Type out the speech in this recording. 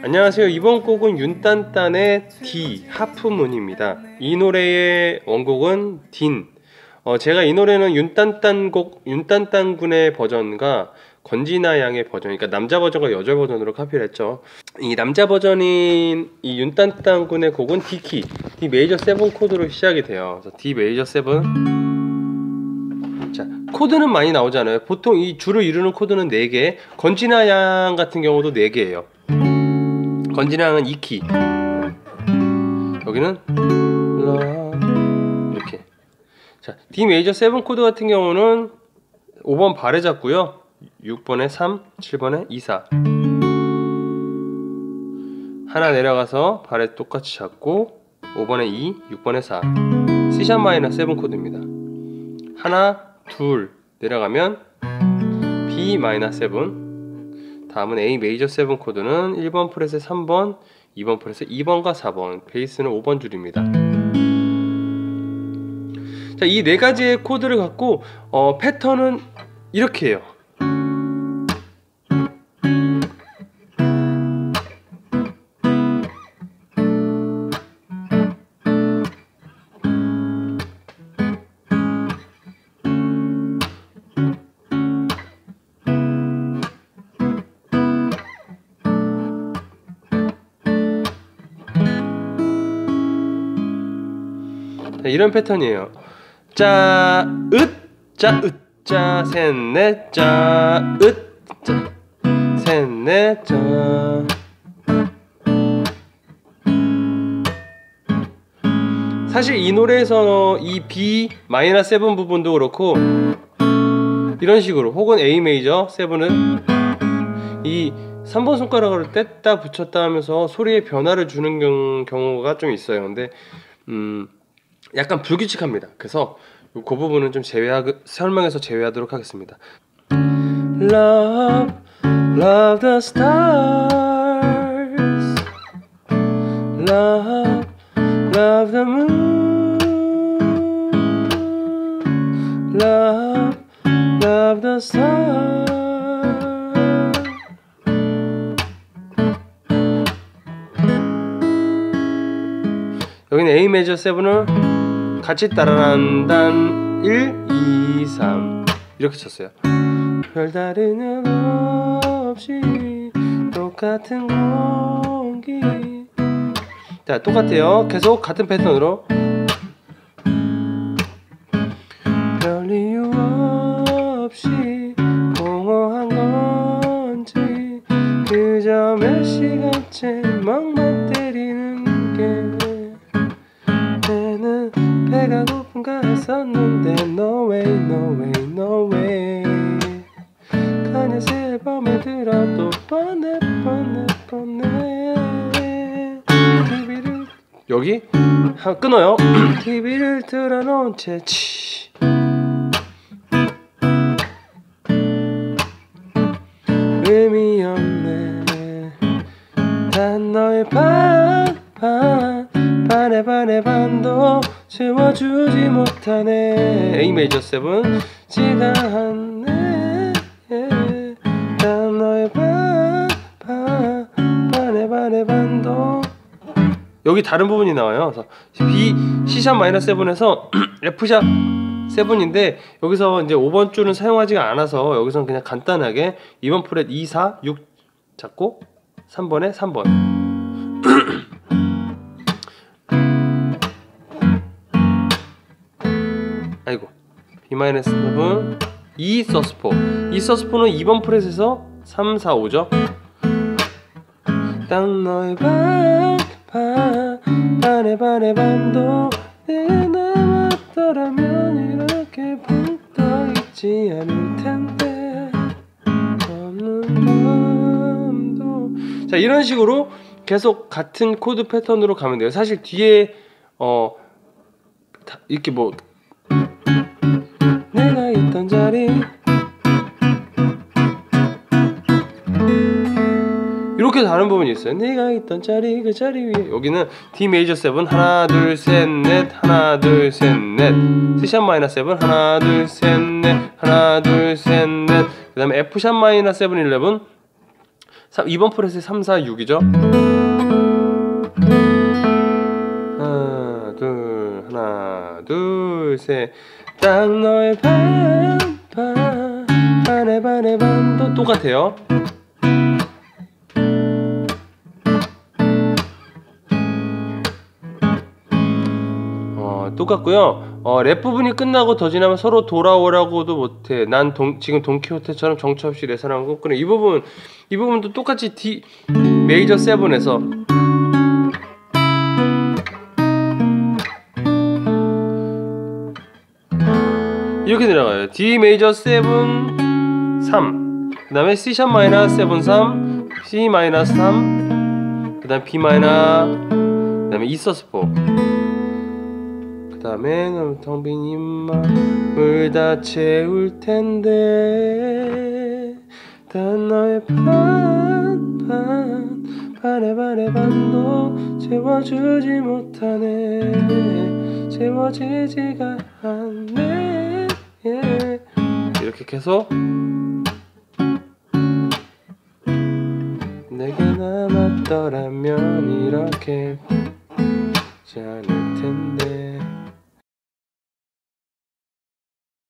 안녕하세요. 이번 곡은 윤딴딴의 D 하프문입니다. 이 노래의 원곡은 딘. 제가 이 노래는 윤딴딴 군의 버전과 권진아 양의 버전, 그러니까 남자 버전과 여자 버전으로 카피를 했죠. 이 남자 버전인 이 윤딴딴 군의 곡은 D키, D 메이저 7 코드로 시작이 돼요. 그래서 D 메이저 7. 자, 코드는 많이 나오잖아요. 보통 이 줄을 이루는 코드는 4개, 권진아 양 같은 경우도 4개예요. 권진아 양은 2키, 여기는 이렇게. 자, D 메이저 7 코드 같은 경우는 5번 발에 잡고요, 6번에 3, 7번에 2, 4 하나 내려가서 발에 똑같이 잡고 5번에 2, 6번에 4 C샵 마이너 7 코드입니다. 하나, 둘 내려가면 B 마이너 7, 다음은 A 메이저 7 코드는 1번 프렛에 3번, 2번 프렛에 2번과 4번, 베이스는 5번 줄입니다. 자, 이 4가지의 코드를 갖고 패턴은 이렇게 해요. 이런 패턴이에요. 짜, 셋, 넷, 짜, 셋, 넷, 짜. 사실 이 노래에서 이 B 마이너 7 부분도 그렇고 이런 식으로, 혹은 A 메이저 7은 이 3번 손가락으로 뗐다 붙였다 하면서 소리에 변화를 주는 경우가 좀 있어요. 근데 약간 불규칙합니다. 그래서 그 부분은 좀 설명해서 제외하도록 하겠습니다. Love, love the stars. Love, love the moon. Love, love the stars. 여기는 A 메이저 7을 같이 따라란단 1, 2, 3 이렇게 쳤어요. 별다른 일 없이 똑같은 공기. 자, 똑같아요. 계속 같은 패턴으로. 별 이유 없이 공허한 건지 그저 몇 시간째 멍만 때리는 게 배가 고픈가 했었는데 No way, no way, no way. 카니스 앨범에 들어도 뻔해. TV를 여기 끊어요. TV를 틀어놓은 채 의미 없네. 단 너의 반의 반도 채워주지 못하네. A 메이저 7 지가 않네. 난 너의 반의 반도. 여기 다른 부분이 나와요. 그래서 B, C샵 마이너 7에서 F샵 7인데 여기서 이제 5번 줄은 사용하지가 않아서 여기서는 그냥 간단하게 2번 프렛 2, 4, 6 잡고 3번에 3번. 아이고, B-7 E 서스포. 이 서스포는 2번 프렛에서 3, 4, 5죠. 딱 너의 반의 반도 내게 남았더라면 이렇게 붙어있지 않을 텐데 없는 밤도. 자, 이런 식으로 계속 같은 코드 패턴으로 가면 돼요. 사실 뒤에 이렇게 뭐 내가 있던 자리 이렇게 다른 부분이 있어요. 내가 있던 자리, 그 자리 위에. 여기는 D 메이저 7 하나 둘 셋 넷 하나 둘 셋 넷, C샵 마이너 7 하나 둘 셋 넷 하나 둘 셋 넷, 그 다음에 F샵 마이너 7 11 2번 프렛에 3, 4, 6이죠. 하나 둘 셋. 딱 너의 반의 반도 똑같아요. 똑같고요. 랩 부분이 끝나고 더 지나면 서로 돌아오라고도 못해. 난 지금 돈키호테처럼 정처 없이 내 사랑을 꿈꾸네. 이 부분도 똑같이 D 메이저 7에서 이렇게 내려가요. D 메이저 7 3, 그 다음에 C 샵 마이너 7 3, C 마이너 3, 그 다음에 B 마이너, 그 다음에 E 서스 4, 그 다음에 텅 빈 입맘을 다 채울 텐데 단 너의 반의 반도 채워주지 못하네. 채워지지가 않네. 이렇게 계속 내게 남았더라면 이렇게 잖아.